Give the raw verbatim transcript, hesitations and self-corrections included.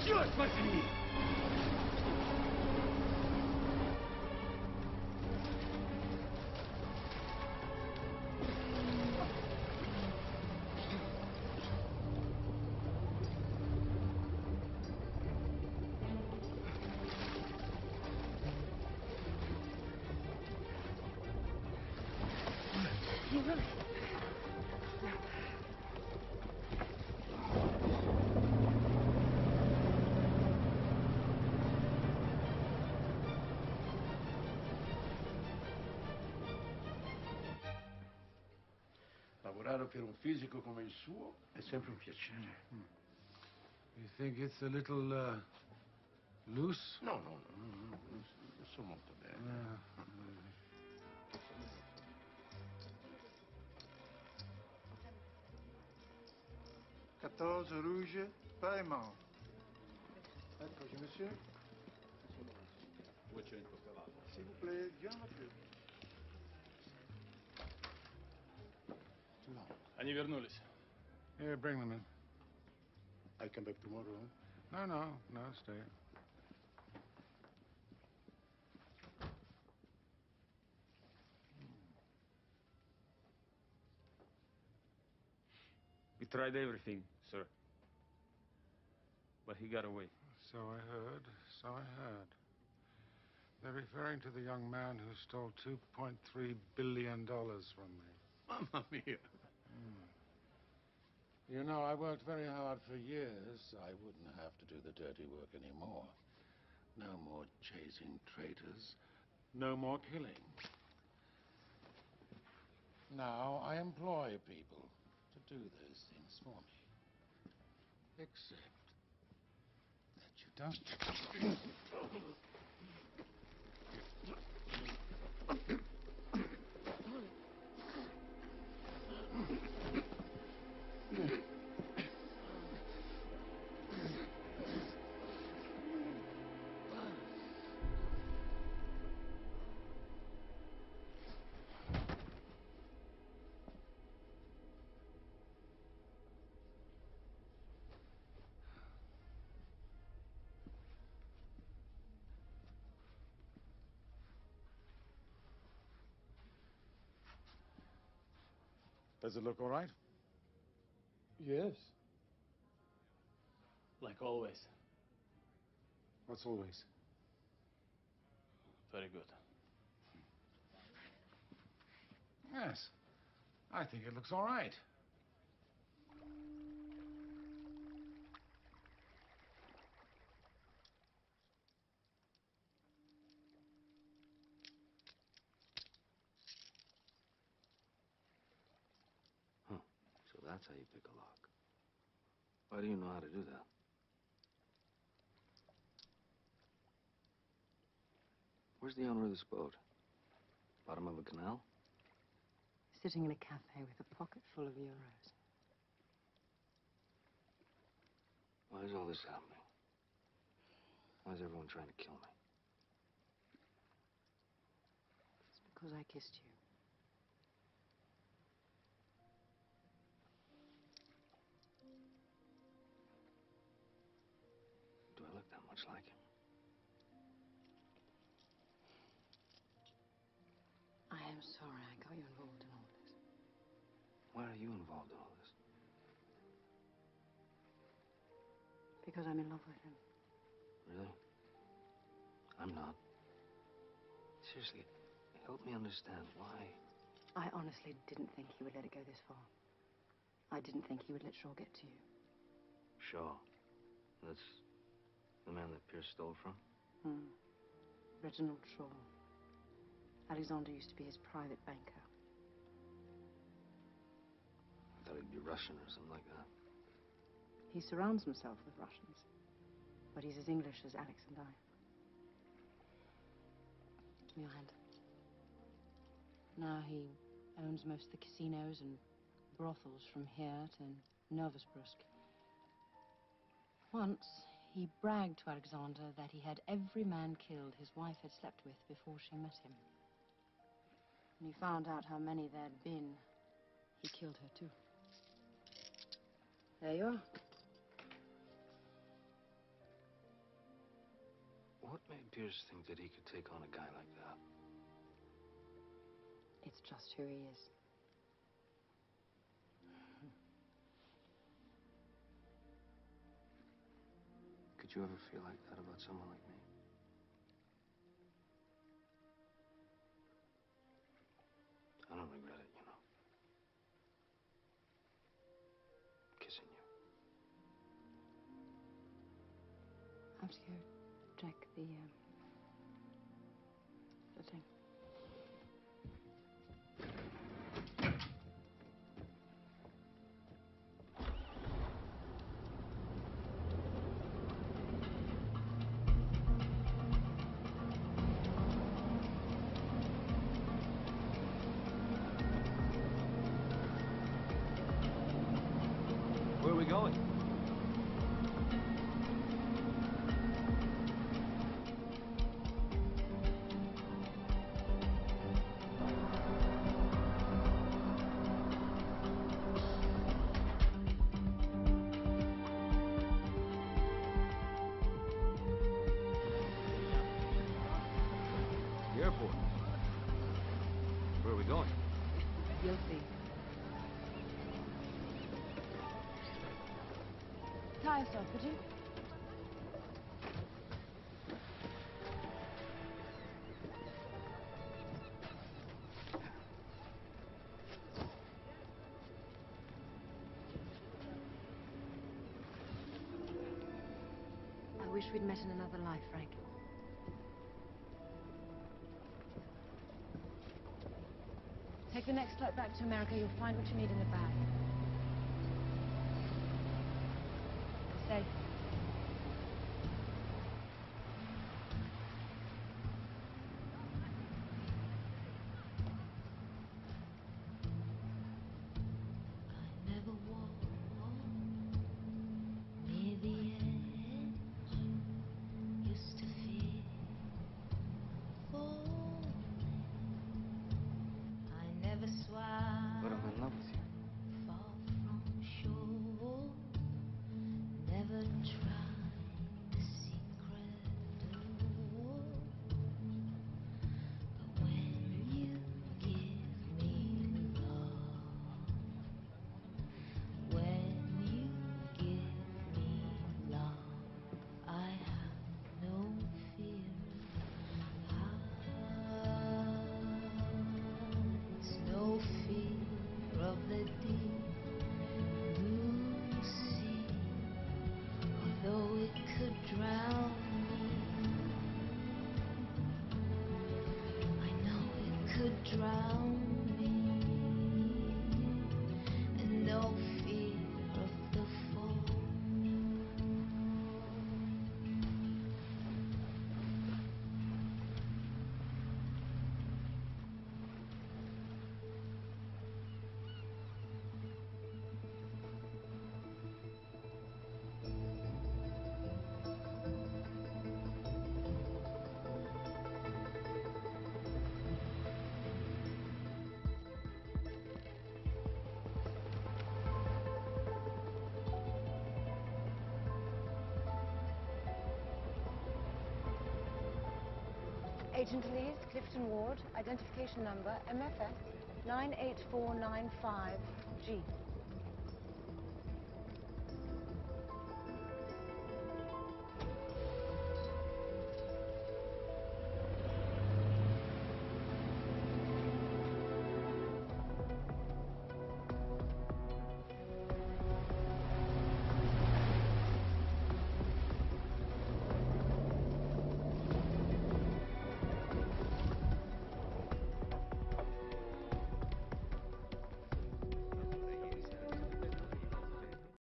Черт возьми! Lavorare per un fisico come il suo è sempre un piacere. Mm. You think it's a little uh, loose? No, no, no, no, no, lo so molto bene. Uh, quatorze rouge, paiement. Eccoci, monsieur. S'il vous plaît, bien voiture. Too long. Они вернулись. Here, bring them in. I come back tomorrow, huh? No, no, no, stay. We tried everything, sir. But he got away. So I heard, so I heard. They're referring to the young man who stole two point three billion dollars from me. Mamma mia. Mm. You know, I worked very hard for years. I wouldn't have to do the dirty work anymore. No more chasing traitors. No more killing. Now I employ people to do those things for me. Except that you don't. Does it look all right? Yes. Like always. What's always? Very good. Yes. I think it looks all right. So that's how you pick a lock. Why do you know how to do that? Where's the owner of this boat? Bottom of a canal? Sitting in a cafe with a pocket full of euros. Why is all this happening? Why is everyone trying to kill me? It's because I kissed you. Do I look that much like him? I am sorry I got you involved in all this. Why are you involved in all this? Because I'm in love with him. Really? I'm not. Seriously, help me understand why. I honestly didn't think he would let it go this far. I didn't think he would let Shaw get to you. Shaw. That's the man that Pierce stole from? Hmm. Reginald Shaw. Alexander used to be his private banker. I thought he'd be Russian or something like that. He surrounds himself with Russians. But he's as English as Alex and I. Give me your hand. Now he owns most of the casinos and brothels from here to Novosibirsk. Once, he bragged to Alexander that he had every man killed his wife had slept with before she met him. When he found out how many there'd been, he killed her too. There you are. made Pierce think that he could take on a guy like that? It's just who he is. Could you ever feel like that about someone like me? I don't regret it, you know. Kissing you. I have to go check the, um, the thing. Where are we going? The airport. Where are we going? You'll see. Tire stop, would you? I wish we'd met in another life, Frank. Take the next flight back to America. You'll find what you need in the bag. Safe. I never walked near the edge. Used to feel falling. I never swam But I'm in love with you. far from shore. Never tried the secret door. But when you give me love, when you give me love, I have no fear heights, no fear of the deep blue sea. Although it could drown me, I know it could drown me, and no fear of the fall. Agent Lees, Clifton Ward, identification number M F F nine eight four nine five G.